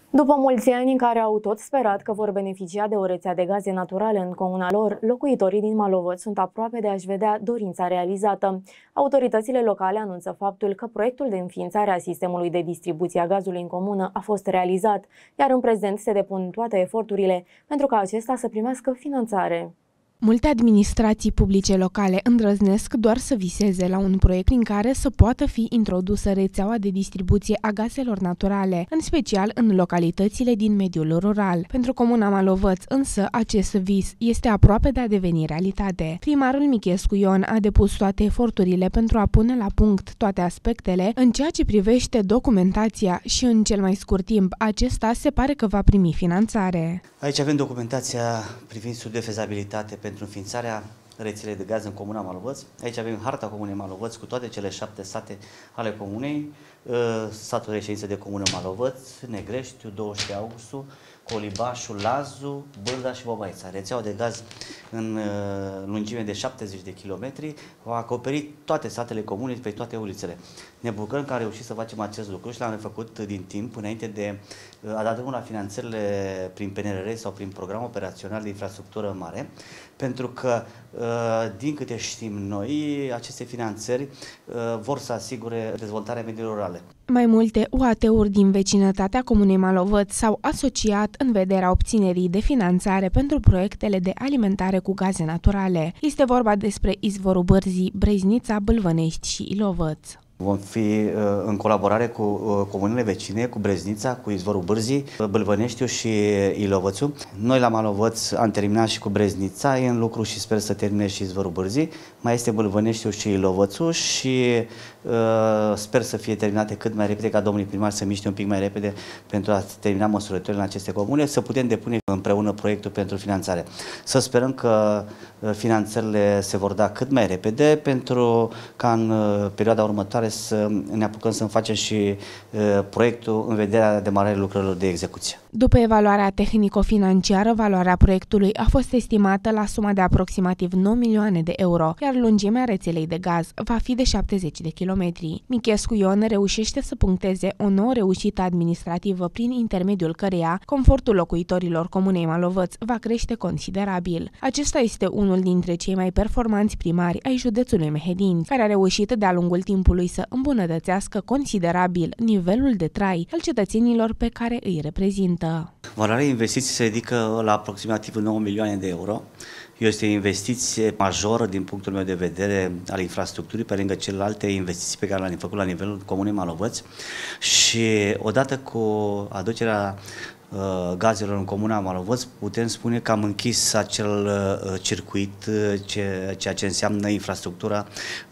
După mulți ani în care au tot sperat că vor beneficia de o rețea de gaze naturale în comuna lor, locuitorii din Malovăț sunt aproape de a-și vedea dorința realizată. Autoritățile locale anunță faptul că proiectul de înființare a sistemului de distribuție a gazului în comună a fost realizat, iar în prezent se depun toate eforturile pentru ca acesta să primească finanțare. Multe administrații publice locale îndrăznesc doar să viseze la un proiect prin care să poată fi introdusă rețeaua de distribuție a gazelor naturale, în special în localitățile din mediul rural. Pentru comuna Malovăț, însă, acest vis este aproape de a deveni realitate. Primarul Michescu Ion a depus toate eforturile pentru a pune la punct toate aspectele în ceea ce privește documentația și, în cel mai scurt timp, acesta se pare că va primi finanțare. Aici avem documentația privind studiul de fezabilitate pentru înființarea rețelei de gaz în comuna Malovăț. Aici avem harta comunei Malovăț cu toate cele 7 sate ale comunei, satul de reședință de comună Malovăț, Negreștiu, 12 Augustul, Colibașul, Lazu, Bârda și Bobaița. Rețeaua de gaz în lungime de 70 de kilometri va acoperi toate satele comunei pe toate ulițele. Ne bucurăm că am reușit să facem acest lucru și l-am făcut din timp înainte de a da drumul la finanțările prin PNRR sau prin program operațional de infrastructură mare, pentru că, din câte știm noi, aceste finanțări vor să asigure dezvoltarea mediului rurale. Mai multe UAT-uri din vecinătatea comunei Malovăț s-au asociat în vederea obținerii de finanțare pentru proiectele de alimentare cu gaze naturale. Este vorba despre izvorul Bârzii, Breznița, Bâlvănești și Ilovăț. Vom fi în colaborare cu comunele vecine, cu Breznița, cu izvorul Bârzii, Bâlvăneștiu și Ilovățu. Noi la Malovăț am terminat și cu Breznița, e în lucru și sper să termine și izvorul Bârzii. Mai este Bâlvăneștiu și Ilovățu și sper să fie terminate cât mai repede, ca domnul primar să miște un pic mai repede pentru a termina măsurătorile în aceste comune, să putem depune împreună proiectul pentru finanțare. Să sperăm că finanțările se vor da cât mai repede pentru ca în perioada următoare să ne apucăm să facem și proiectul în vederea demarării lucrărilor de execuție. După evaluarea tehnico-financiară, valoarea proiectului a fost estimată la suma de aproximativ 9 milioane de euro, iar lungimea rețelei de gaz va fi de 70 de kilometri. Michescu Ion reușește să puncteze o nouă reușită administrativă prin intermediul căreia confortul locuitorilor comunei Malovăț va crește considerabil. Acesta este unul dintre cei mai performanți primari ai județului Mehedinți, care a reușit de-a lungul timpului să îmbunătățească considerabil nivelul de trai al cetățenilor pe care îi reprezintă. Valoarea investiției se ridică la aproximativ 9 milioane de euro. Este o investiție majoră din punctul meu de vedere al infrastructurii, pe lângă celelalte investiții pe care le-am făcut la nivelul comunei Malovăț. Și odată cu aducerea gazelor în comuna Malovăț, putem spune că am închis acel circuit, ceea ce înseamnă infrastructura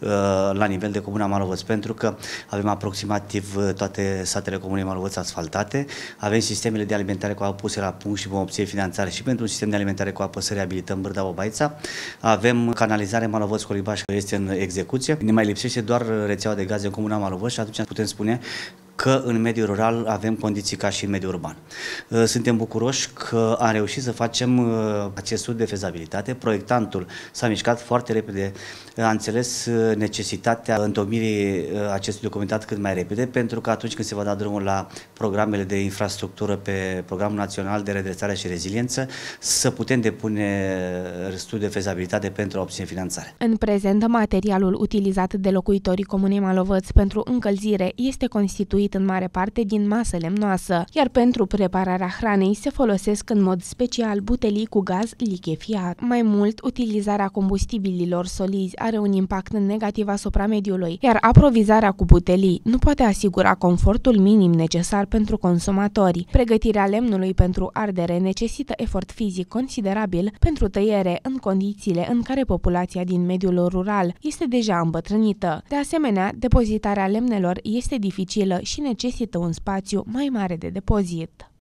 la nivel de comuna Malovăț, pentru că avem aproximativ toate satele comunei Malovăț asfaltate, avem sistemele de alimentare cu apă puse la punct și vom obține finanțare și pentru un sistem de alimentare cu apă să reabilităm Bârda Bobaița, avem canalizare Malovăț-Colibaș, care este în execuție, ne mai lipsește doar rețeaua de gaze în comuna Malovăț și atunci putem spune că în mediul rural avem condiții ca și în mediul urban. Suntem bucuroși că am reușit să facem acest studiu de fezabilitate. Proiectantul s-a mișcat foarte repede, a înțeles necesitatea întocmirii acestui documentat cât mai repede, pentru că atunci când se va da drumul la programele de infrastructură pe Programul Național de Redresare și Reziliență, să putem depune studiul de fezabilitate pentru a obține finanțare. În prezent, materialul utilizat de locuitorii comunei Malovăț pentru încălzire este constituit în mare parte din masă lemnoasă, iar pentru prepararea hranei se folosesc în mod special butelii cu gaz lichefiat. Mai mult, utilizarea combustibililor solizi are un impact negativ asupra mediului, iar aprovizarea cu butelii nu poate asigura confortul minim necesar pentru consumatori. Pregătirea lemnului pentru ardere necesită efort fizic considerabil pentru tăiere în condițiile în care populația din mediul rural este deja îmbătrânită. De asemenea, depozitarea lemnelor este dificilă și necesită un spațiu mai mare de depozit.